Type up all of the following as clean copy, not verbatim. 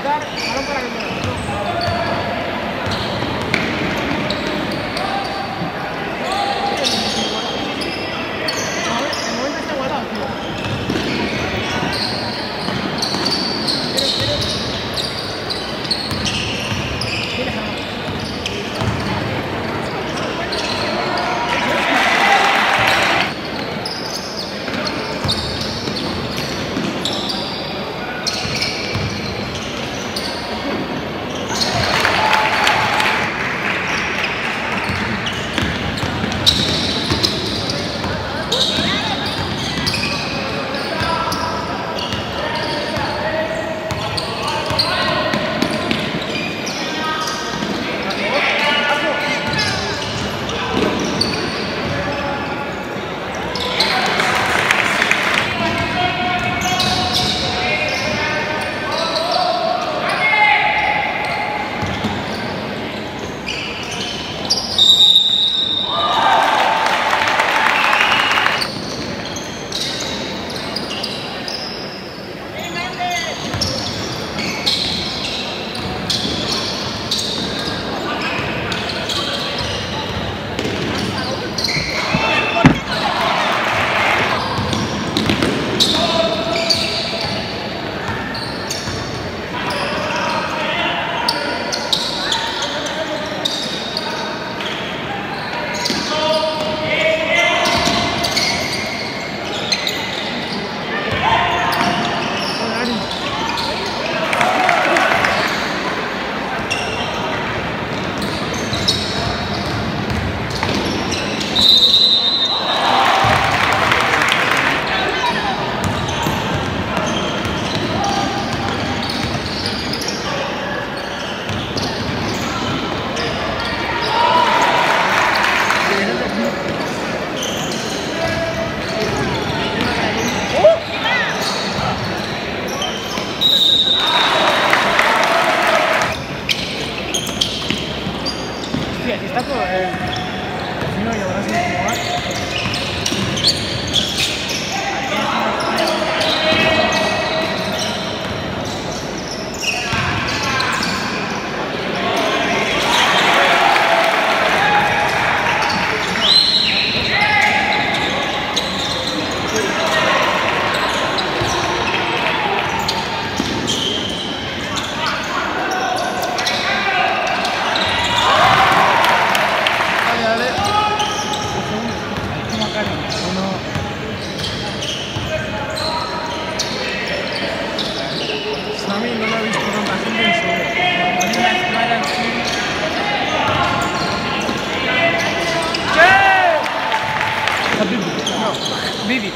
Vivi.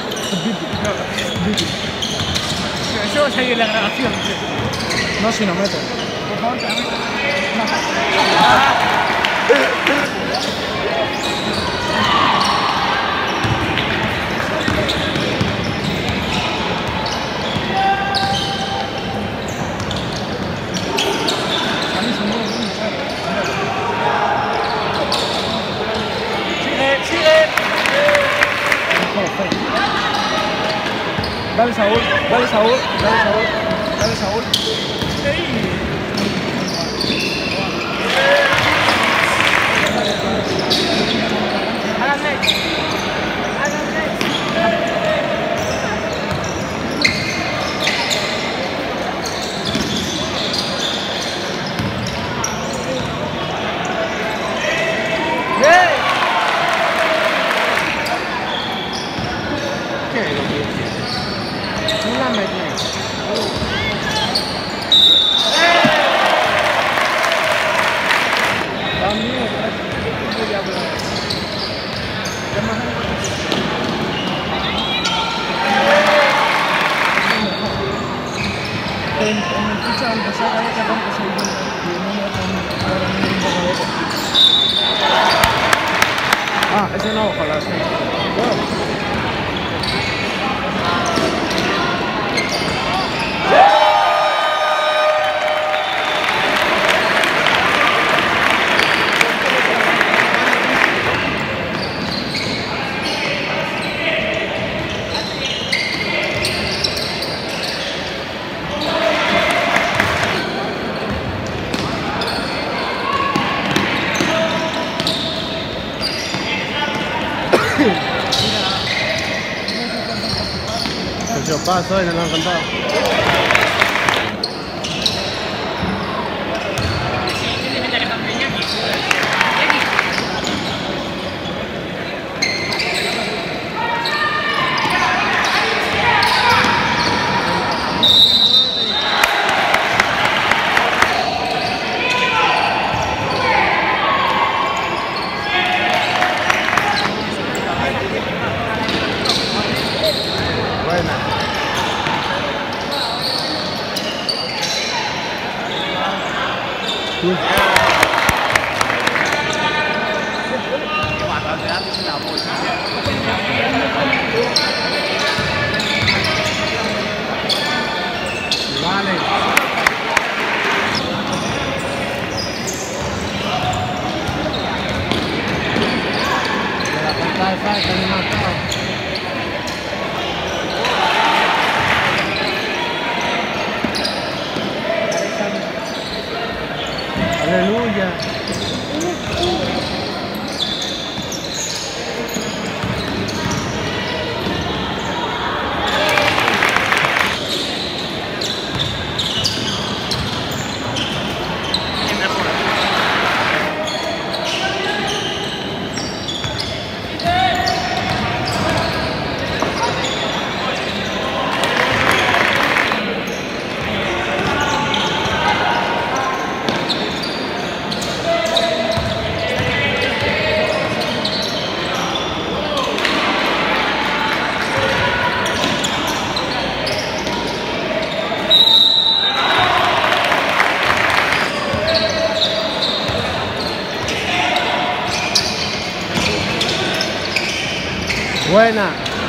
Eso va a salir en la grabación. No, si no meto. Por favor, te la meto. Dale Saúl, dale Saúl, dale Saúl, dale Saúl. Ah, ese no, ojalá, sí. Bueno. Pasó y nos lo han contado. Vale. La pantalla falta ni matado. Aleluya. Buena.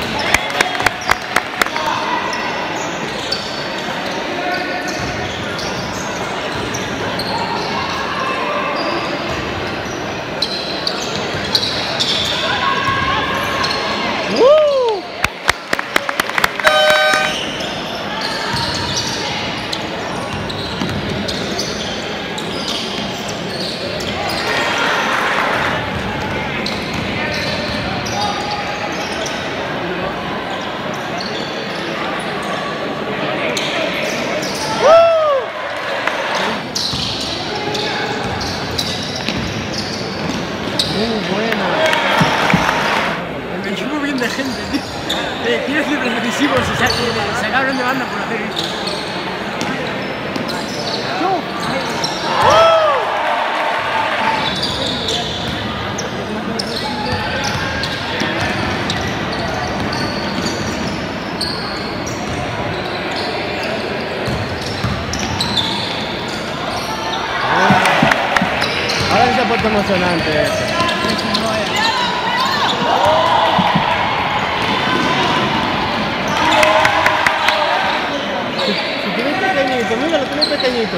Buena. El equipo bien de gente, tío. Quiero decir, repetitivos, se sacaron de banda por hacer eso. Ahora sí se ha puesto emocionante esto. Si tienes pequeñito, mira, lo tienes pequeñito.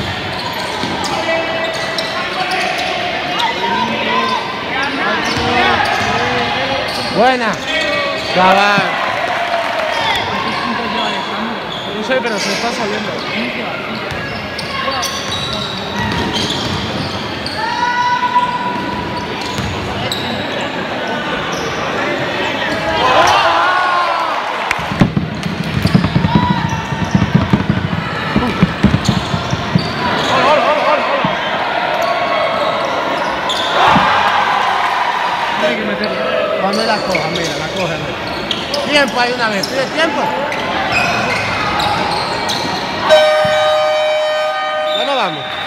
Buena. Cabal. No sé, pero se está saliendo. Cuando la coja, mira, la coge. Tiempo ahí una vez, ¿pide tiempo? Ya no vamos.